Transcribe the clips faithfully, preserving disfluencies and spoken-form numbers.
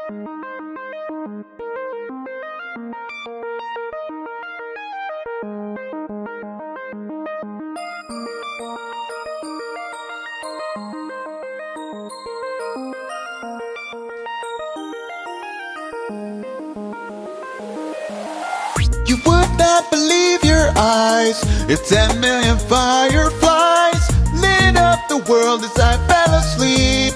You would not believe your eyes if ten million fireflies lit up the world as I fell asleep.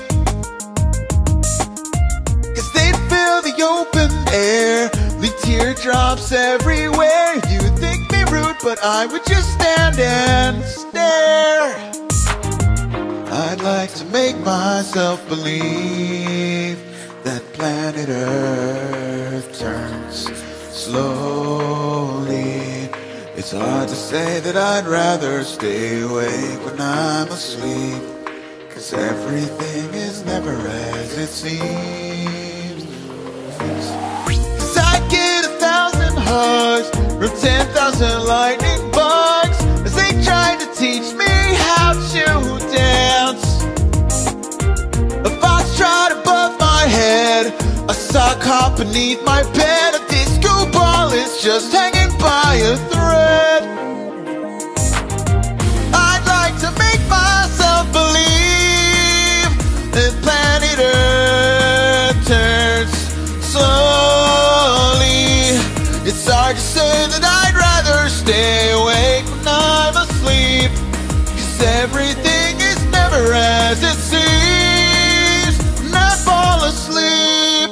Cause they'd fill the open air, leave teardrops everywhere. You think me rude, but I would just stand and stare. I'd like to make myself believe that planet Earth turns slowly. It's hard to say that I'd rather stay awake when I'm asleep, cause everything is never as it seems. Cause I get a thousand hugs from ten thousand lightning bugs as they try to teach me how to dance. A foxtrot above my head, a sock hop beneath my bed, a disco ball is just hanging by a thread. I'd like to make myself believe that planet Earth turns slowly. It's hard to say that I'd rather stay awake when I'm asleep, cause everything is never as it seems when I fall asleep.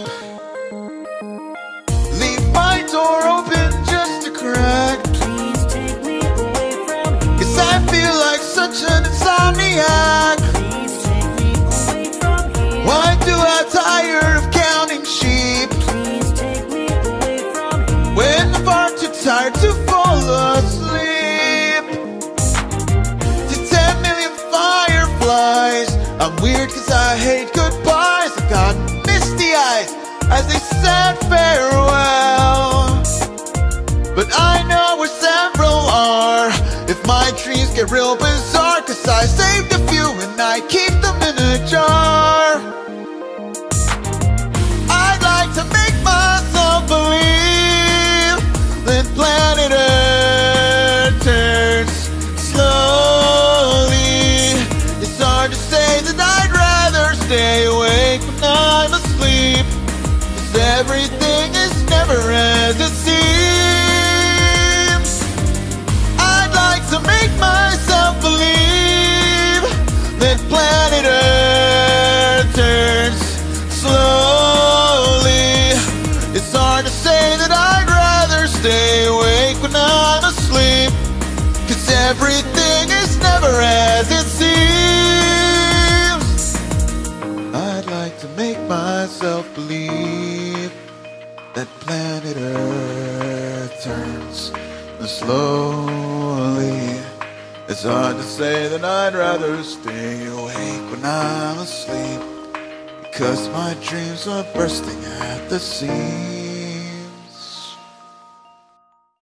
Leave my door open just a crack, Please take me away from here. cause I feel like such an insomniac. Please take me away from here. Why do I tire of counting sheep Please take me away from here. when I'm far too tired to fall asleep? To ten million fireflies, I'm weird cause I hate goodbyes. I got misty eyes as they said farewell, but I know where several are if my dreams get real bizarre, cause I saved a few and I keep them in a jar. I'd like to make myself believe that planet Earth turns slowly. It's hard to say that I'd rather stay awake when I'm asleep, cause everything is never as it seems. I'd like to make myself believe that planet Earth turns slowly. It's hard to say that I'd rather stay awake when I'm asleep, cause everything is never as it seems. I'd like to make myself believe that planet Earth turns slowly. It's hard to say that I'd rather stay awake when I'm asleep, because my dreams are bursting at the seams.